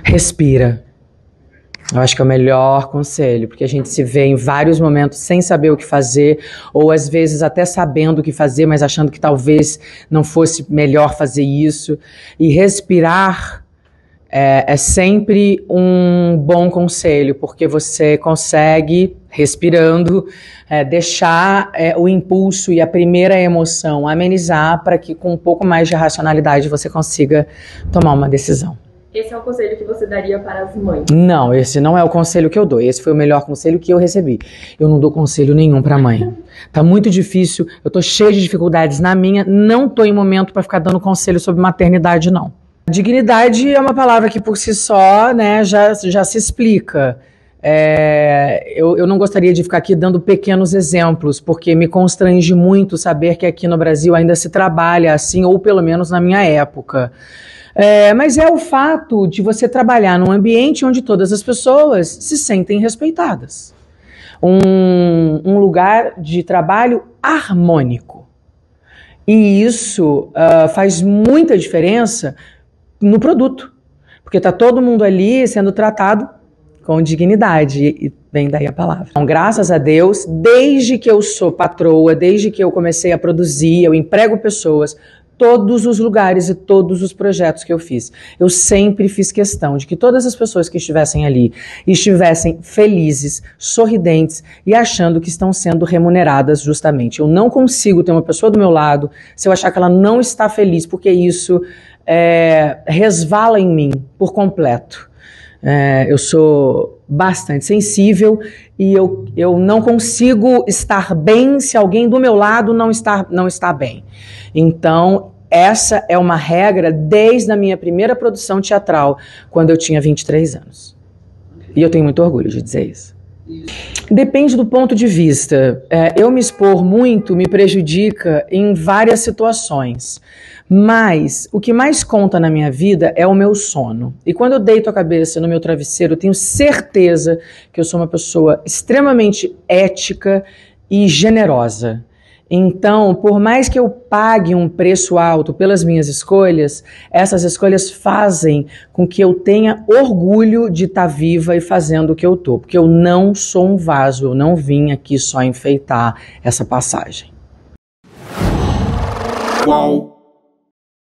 Respira. Eu acho que é o melhor conselho, porque a gente se vê em vários momentos sem saber o que fazer, ou às vezes até sabendo o que fazer, mas achando que talvez não fosse melhor fazer isso. E respirar é sempre um bom conselho, porque você consegue, respirando, deixar o impulso e a primeira emoção amenizar para que com um pouco mais de racionalidade você consiga tomar uma decisão. Esse é o conselho que você daria para as mães? Não, esse não é o conselho que eu dou. Esse foi o melhor conselho que eu recebi. Eu não dou conselho nenhum para mãe. Tá muito difícil, eu tô cheia de dificuldades na minha, não tô em momento para ficar dando conselho sobre maternidade, não. Dignidade é uma palavra que por si só, né, já se explica. Eu não gostaria de ficar aqui dando pequenos exemplos, porque me constrange muito saber que aqui no Brasil ainda se trabalha assim, ou pelo menos na minha época. Mas é o fato de você trabalhar num ambiente onde todas as pessoas se sentem respeitadas. Um lugar de trabalho harmônico. E isso faz muita diferença no produto, porque está todo mundo ali sendo tratado com dignidade, e vem daí a palavra. Então, graças a Deus, desde que eu sou patroa, desde que eu comecei a produzir, eu emprego pessoas, todos os lugares e todos os projetos que eu fiz, eu sempre fiz questão de que todas as pessoas que estivessem ali estivessem felizes, sorridentes e achando que estão sendo remuneradas justamente. Eu não consigo ter uma pessoa do meu lado se eu achar que ela não está feliz, porque isso resvala em mim por completo. Eu sou bastante sensível e eu não consigo estar bem se alguém do meu lado não está bem. Então, essa é uma regra desde a minha primeira produção teatral, quando eu tinha 23 anos. E eu tenho muito orgulho de dizer isso. Depende do ponto de vista. Eu me expor muito me prejudica em várias situações. Mas o que mais conta na minha vida é o meu sono. E quando eu deito a cabeça no meu travesseiro, eu tenho certeza que eu sou uma pessoa extremamente ética e generosa. Então, por mais que eu pague um preço alto pelas minhas escolhas, essas escolhas fazem com que eu tenha orgulho de estar viva e fazendo o que eu tô. Porque eu não sou um vaso, eu não vim aqui só enfeitar essa passagem. Uau.